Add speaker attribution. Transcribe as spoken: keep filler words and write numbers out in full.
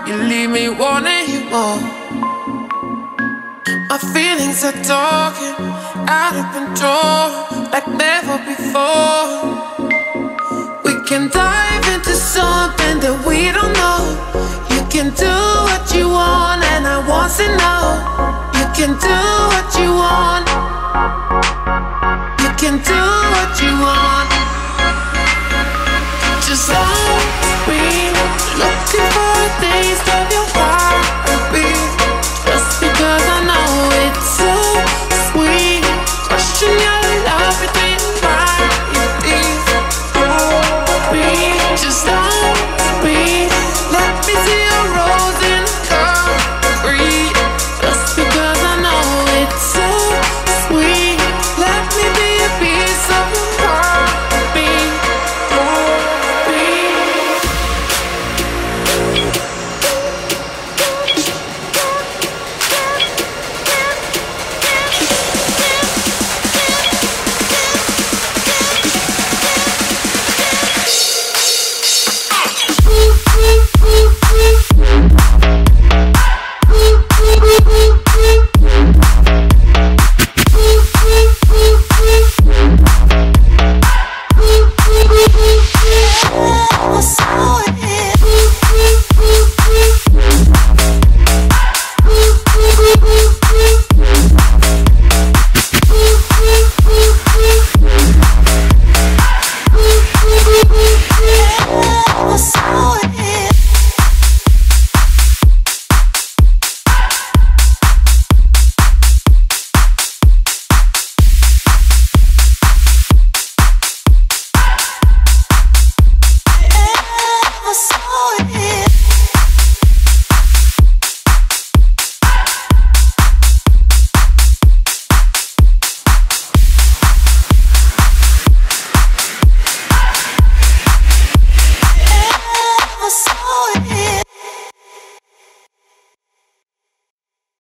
Speaker 1: You leave me wanting you more. My feelings are talking out of control like never before. We can dive into something that we don't know. You can do what you want and I want to know. You can do what you want. You can do what you want. Just like me, looking for a taste of your heart.